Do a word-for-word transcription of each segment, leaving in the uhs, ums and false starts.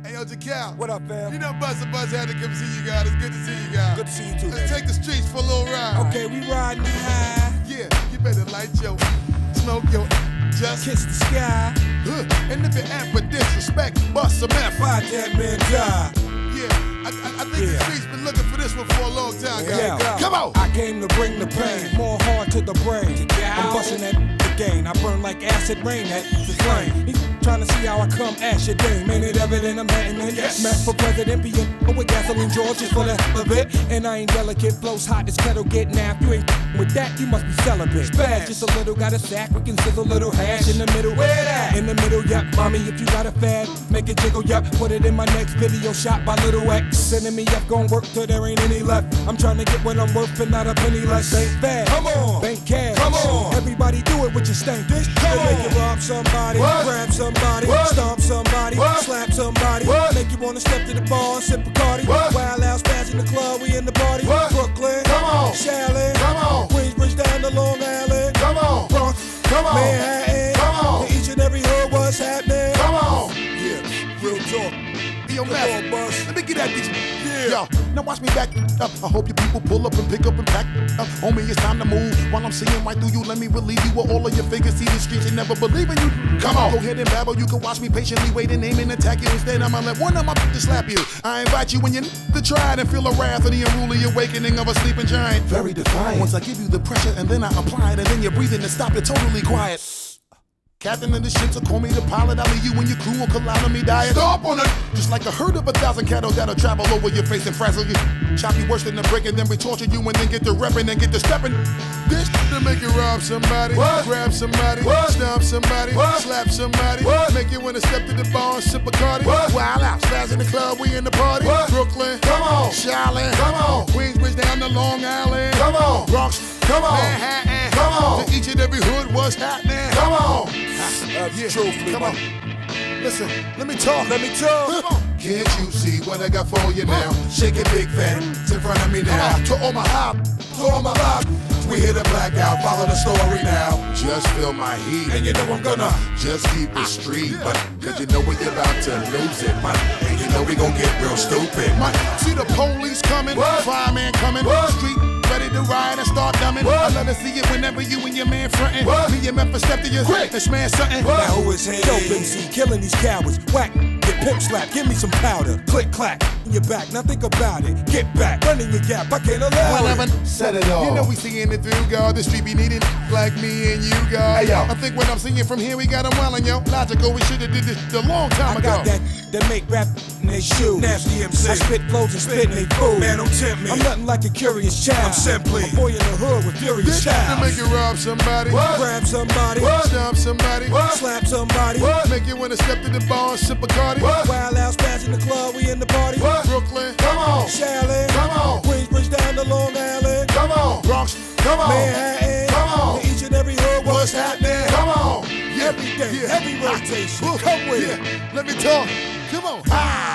Hey, yo, Jacal. What up, fam? You know Buzzer Buzz had to come see you guys. It's good to see you guys. Good to see you too. Let's take the streets for a little ride. Okay, we riding high. Yeah, you better light your, smoke your, just kiss the sky. Huh. And if you act for disrespect, bust some F. Watch that man die. Yeah, I, I, I think Yeah. the streets been looking for this one for a long time, guys. Yeah. Come on. I came to bring the pain, more hard to the brain. I'm busting that again. I burn like acid rain, that the flame. He's trying to see how I come at your dame. Ain't it evident I'm hatting it? Yes. Mess for president, being with gasoline Georges for the hell of it. And I ain't delicate, flows hot as kettle get napped. You ain't with that, you must be celibate. Bad, just a little, got a sack, we can sizzle a little hash in the middle. Where that? In the middle, yup. Mommy, if you got a fad, make it jiggle, yup. Put it in my next video shot by Little X. Sending me up, gon' work till there ain't any left. I'm trying to get what I'm worth and not a penny less. Ain't fast. Come on. Bank cash. Come on. Everybody do it with your stank. This come on. Make you rob somebody, what? Grab somebody, what? Stomp somebody, what? Slap somebody, what? Make you wanna step to the bar and sip Bacardi. Wild out, spaz in the club, we in the party. What? Brooklyn, come on. Shaolin, come on. Queensbridge down to Long Island, come on. Bronx, come on. Manhattan, come on. In each and every hood, what's happening? Come on. Yeah, real talk. Yo, man, let me get at these. Yeah. Yo, now watch me back up. I hope you people pull up and pick up and pack up. Homie, it's time to move. While I'm seeing right through you, let me relieve you with all of your figures. See the streets and never believe in you. Come on, go ahead and babble. You can watch me patiently wait and aim and attack you. Instead, I'ma let one of my to slap you. I invite you when you to try it and feel the wrath of the unruly awakening of a sleeping giant. Very defiant. Once I give you the pressure and then I apply it, and then you're breathing and stop, you're totally quiet. Captain of the ship, so call me the pilot. I'll leave you and your crew will collide on me diet. Stop on it! Just like a herd of a thousand cattle that'll travel over your face and frazzle you. Chop you worse than a brick and then we torture you and then get to repping and get to stepping. This to make you rob somebody, what? Grab somebody, what? Stomp somebody, what? Slap somebody, what? Make you wanna step to the bar and sip Bacardi. Wild out, spaz in the club, we in the party. What? Brooklyn, come on. Shaolin, come on. Queensbridge down to Long Island, come on. Bronx, come on. Manhattan, come on. To each and every hood, what's happening? Come on. Uh, yeah. Truthfully, come on. Listen, let me talk. Let me talk. Come on. Can't you see what I got for you now? Shake it big fat, it's in front of me now. To all my hop, to all my lock. We hit a blackout, follow the story now. Just feel my heat, and you know I'm gonna just keep it street. But cause you know when you're about to lose it, man. And you know we gon' get real stupid, man. See the police coming, fireman coming, what? Street ready to ride and start dumbing. What? I love to see it whenever you and your man frontin'. What? Me and Memphis step to your quick and smash something. What? Now who is he? Dope M C, killing these cowards. Whack, get pimp slap, give me some powder. Click clack, in your back, now think about it. Get back, running your gap, I can't allow well, it. Said it all. You know we seeing it through, God. The street be needing like me and you, God. Hey, yo. I think when I'm singing from here, we got them wildin', yo. Logical, we should've did this a long time I ago. I got that that make rap in they shoes. Nasty M C. I spit flows and spit in they food. Man, don't tempt me. I'm nothing like a curious child. I'm simply a boy in the hood with furious style. To make you rob somebody, what? Grab somebody, what? Stomp somebody, what? Slap somebody, what? Make you wanna step to the bar and sip Bacardi. What? Wild out, spaz in the club, we in the party. What? Brooklyn, come on. Shaolin, come on. Queensbridge down to Long Island, come on. Bronx, come on. Manhattan, come on. In each and every hood, what's, what's happening? Come on. Yeah. Every day, yeah. Every rotation. Ah. Come with yeah. it. Let me talk. Come on.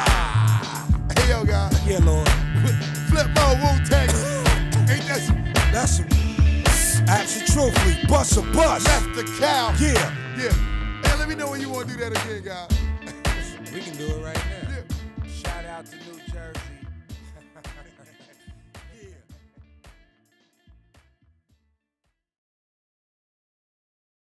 Ah. Hey, yo, guys. Yeah, Lord. Flip my Wu-Tang. Ain't that some? That's some. Absolutely. Bust a bust. Left the cow. Yeah. Yeah. Hey, let me know when you want to do that again, guys. We can do it right now.